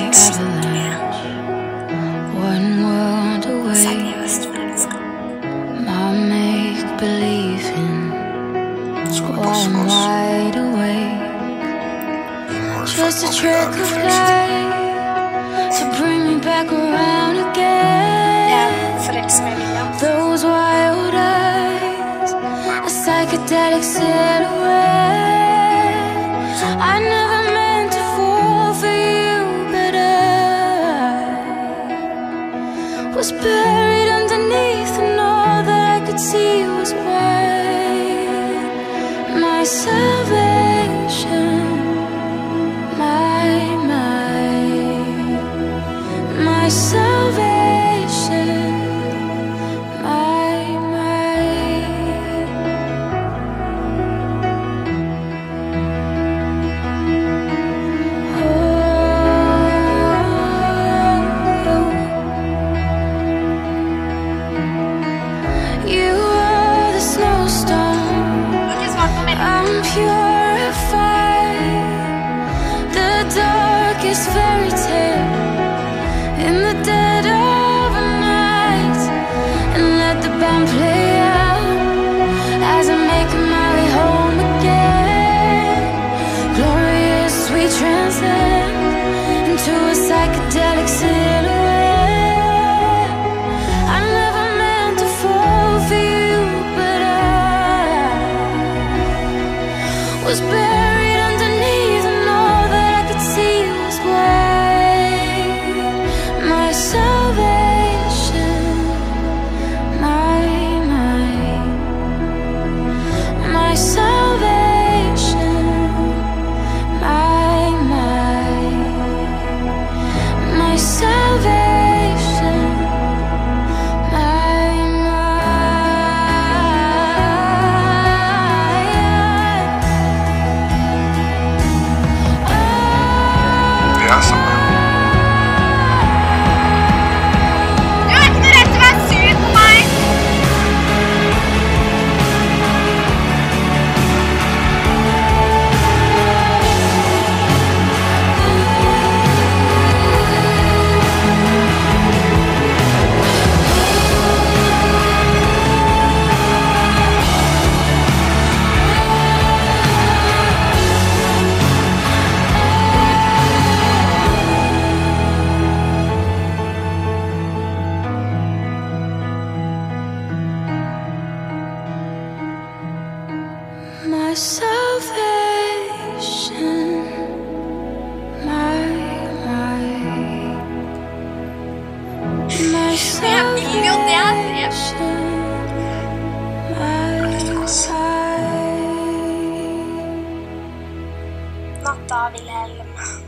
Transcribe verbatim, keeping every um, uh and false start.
avalanche, one world away. My make-believing, while I'm wide awake. Just a trick of light to bring me back around again. Those wild eyes, a psychedelic silhouette. I never meant to fall for you, but I was buried underneath, and all that I could see was white. My salvation, my, my, my salvation, my, my. Oh, you are the snowstorm, I'm purified. The darkest fairy tale in the dead of a night, and let the band play out as I make my way home again. Glorious, we transcend into a psychedelic silhouette. I never meant to fall for you, but I was buried underneath, and all that I could see was white. My salvation, my, my, my salvation, my, my, my salvation, my, Det er sånn. Du har ikke noe rett til å være sur på meg. My salvation, my, my, my salvation, my, my. Natta, Wilhelm.